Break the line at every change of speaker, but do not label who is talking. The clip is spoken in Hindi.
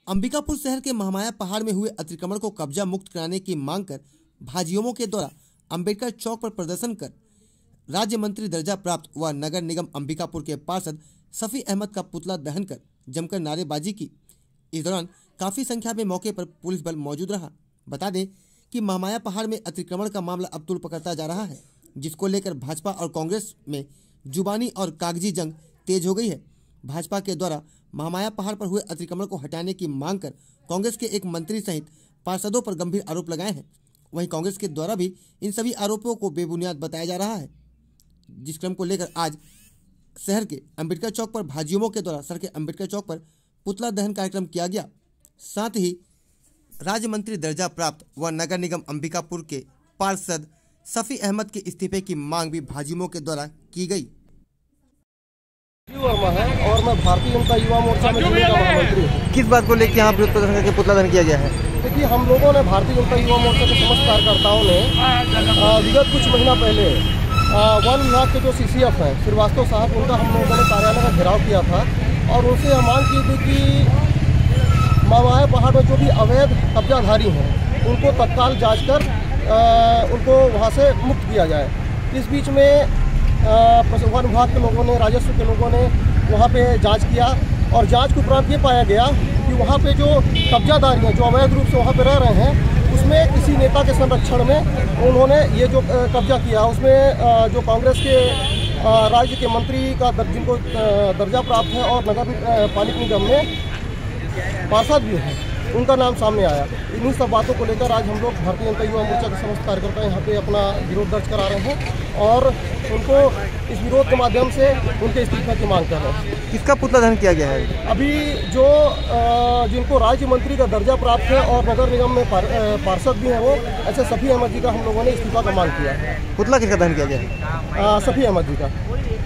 अंबिकापुर शहर के महामाया पहाड़ में हुए अतिक्रमण को कब्जा मुक्त कराने की मांग कर भाजयुमों के द्वारा अंबेडकर चौक पर प्रदर्शन कर राज्य मंत्री दर्जा प्राप्त व नगर निगम अंबिकापुर के पार्षद सफी अहमद का पुतला दहन कर जमकर नारेबाजी की। इस दौरान काफी संख्या में मौके पर पुलिस बल मौजूद रहा। बता दें कि महामाया पहाड़ में अतिक्रमण का मामला अब तूल पकड़ता जा रहा है, जिसको लेकर भाजपा और कांग्रेस में जुबानी और कागजी जंग तेज हो गई है। भाजपा के द्वारा महामाया पहाड़ पर हुए अतिक्रमण को हटाने की मांग कर कांग्रेस के एक मंत्री सहित पार्षदों पर गंभीर आरोप लगाए हैं। वहीं कांग्रेस के द्वारा भी इन सभी आरोपों को बेबुनियाद बताया जा रहा है, जिस क्रम को लेकर आज शहर के अंबेडकर चौक पर भाजयुमों के द्वारा शहर के अंबेडकर चौक पर पुतला दहन कार्यक्रम किया गया। साथ ही राज्य मंत्री दर्जा प्राप्त व नगर निगम अंबिकापुर के पार्षद सफी अहमद के इस्तीफे की मांग भी भाजयुमों के द्वारा की गई।
वर्मा है और मैं भारतीय जनता युवा मोर्चा में महामंत्री हूँ।
किस बात को लेकर यहाँ विरोध प्रदर्शन करके पुतला दहन किया गया है?
देखिए, हम लोगों ने भारतीय जनता युवा मोर्चा के समस्त कार्यकर्ताओं ने विगत कुछ महीना पहले वन विभाग के जो CCF हैं श्रीवास्तव साहब, उनका हम लोगों ने कार्यालय का घेराव किया था और उनसे मांग की थी कि महामाया पहाड़ में जो भी अवैध कब्जाधारी हैं उनको तत्काल जांच कर उनको वहाँ से मुक्त किया जाए। इस बीच में वन विभाग के लोगों ने, राजस्व के लोगों ने वहाँ पे जांच किया और जांच के उपरांत ये पाया गया कि वहाँ पे जो कब्जादारी हैं, जो अवैध रूप से वहाँ पे रह रहे हैं, उसमें किसी नेता के संरक्षण में उन्होंने ये जो कब्जा किया, उसमें जो कांग्रेस के राज्य के मंत्री का जिनको दर्जा प्राप्त है और नगर पालिका निगम में पार्षद भी हैं, उनका नाम सामने आया। इन्हीं सब बातों को लेकर आज हम लोग भारतीय जनता युवा मोर्चा के समस्त कार्यकर्ता यहाँ पे अपना विरोध दर्ज करा रहे हैं और उनको इस विरोध के माध्यम से उनके इस्तीफे की मांग कर रहे हैं।
किसका पुतला दहन किया गया है?
अभी जो जिनको राज्य मंत्री का दर्जा प्राप्त है और नगर निगम में पार्षद भी हैं, वो ऐसे सफी अहमद जी का हम लोगों ने इस्तीफा का मांग किया है।
पुतला किसका दहन किया गया है?
सफी अहमद जी का।